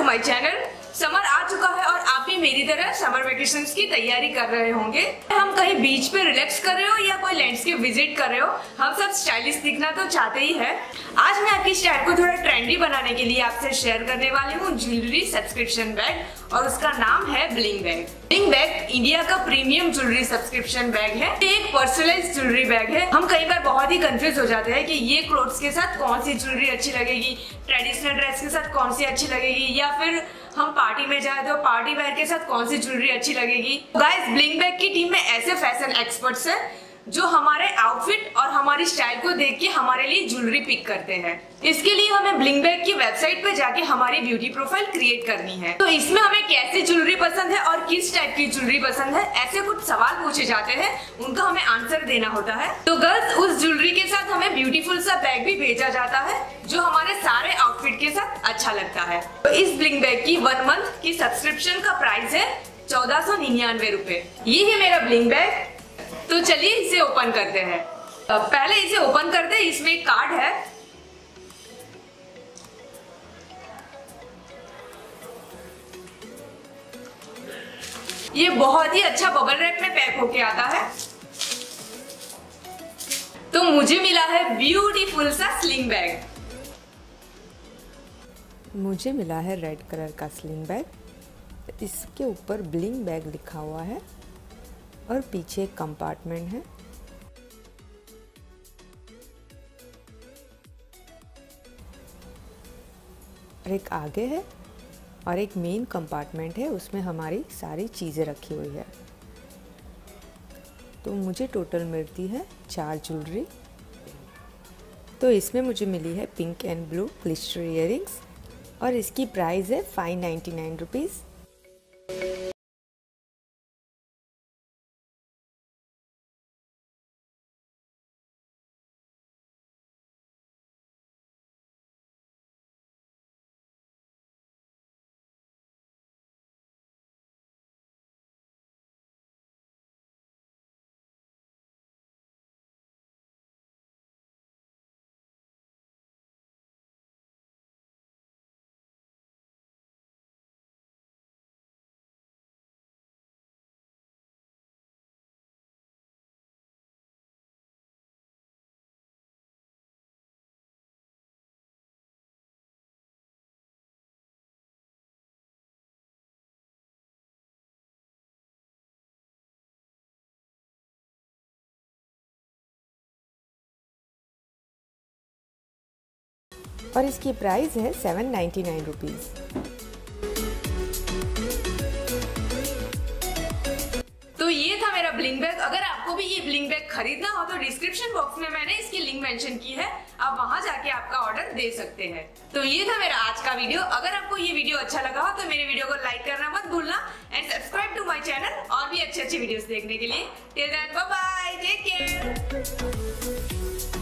My channel. Summer आ चुका है और आप भी मेरी तरह समर वेकेशंस की तैयारी कर रहे होंगे। हम कहीं बीच पे रिलैक्स कर रहे हो या कोई लैंडस्केप विजिट कर रहे हो, हम सब स्टाइलिश दिखना तो चाहते ही है। आज मैं आपकी स्टाइल को थोड़ा ट्रेंडी बनाने के लिए आपसे शेयर करने वाली हूँ ज्वेलरी सब्सक्रिप्शन बैग और उसका नाम है bling bag. Bling bag India का प्रीमियम ज्वेलरी सब्सक्रिप्शन बैग है। ये एक पर्सनलाइज्ड ज्वेलरी बैग है। हम कई बार बहुत ही कंफ्यूज हो जाते हैं कि ये क्लोथ्स के साथ कौन सी ज्वेलरी अच्छी लगेगी, ट्रेडिशनल ड्रेस के साथ कौन सी अच्छी लगेगी, या फिर हम पार्टी में जाए तो पार्टी वेयर के साथ कौन सी ज्वेलरी अच्छी लगेगी। गाइस, ब्लिंग बैग की टीम में ऐसे फैशन एक्सपर्ट्स हैं जो हमारे आउटफिट और हमारी स्टाइल को देख के हमारे लिए ज्वेलरी पिक करते हैं। इसके लिए हमें ब्लिंग बैग की वेबसाइट पे जाके हमारी ब्यूटी प्रोफाइल क्रिएट करनी है। तो इसमें हमें कैसी ज्वेलरी पसंद है और किस टाइप की ज्वेलरी पसंद है, ऐसे कुछ सवाल पूछे जाते हैं, उनका हमें आंसर देना होता है। तो गर्ल्स, उस ज्वेलरी के साथ हमें ब्यूटीफुल सा बैग भी भेजा जाता है जो हमारे सारे आउटफिट के साथ अच्छा लगता है। तो इस ब्लिंग बैग की 1 मंथ की सब्सक्रिप्शन का प्राइस है 1499 रुपए। ये है मेरा ब्लिंग बैग। तो चलिए इसे ओपन करते हैं। पहले इसे ओपन करते हैं। इसमें एक कार्ड है। ये बहुत ही अच्छा बबल रैप में पैक होके आता है। तो मुझे मिला है ब्यूटीफुल सा स्लिंग बैग। मुझे मिला है रेड कलर का स्लिंग बैग। इसके ऊपर ब्लिंग बैग लिखा हुआ है और पीछे एक कंपार्टमेंट है। और एक आगे है और एक मेन कंपार्टमेंट है, उसमें हमारी सारी चीज़ें रखी हुई है। तो मुझे टोटल मिलती है 4 ज्वेलरी। तो इसमें मुझे मिली है pink and blue glister earrings और इसकी प्राइस है 599 रुपीज़। और इसकी प्राइस है 799 रुपीज़। तो ये था मेरा ब्लिंग बैग। अगर आपको भी ये ब्लिंग बैग खरीदना हो तो डिस्क्रिप्शन बॉक्स में मैंने इसकी लिंक मेंशन की है, आप वहां जाके आपका ऑर्डर दे सकते हैं। तो ये था मेरा आज का वीडियो। अगर आपको ये वीडियो अच्छा लगा हो तो मेरे वीडियो को लाइक करना मत भूलना and subscribe to my channel और भी अच्छी वीडियोस देखने के लिए। Till then bye bye, take care.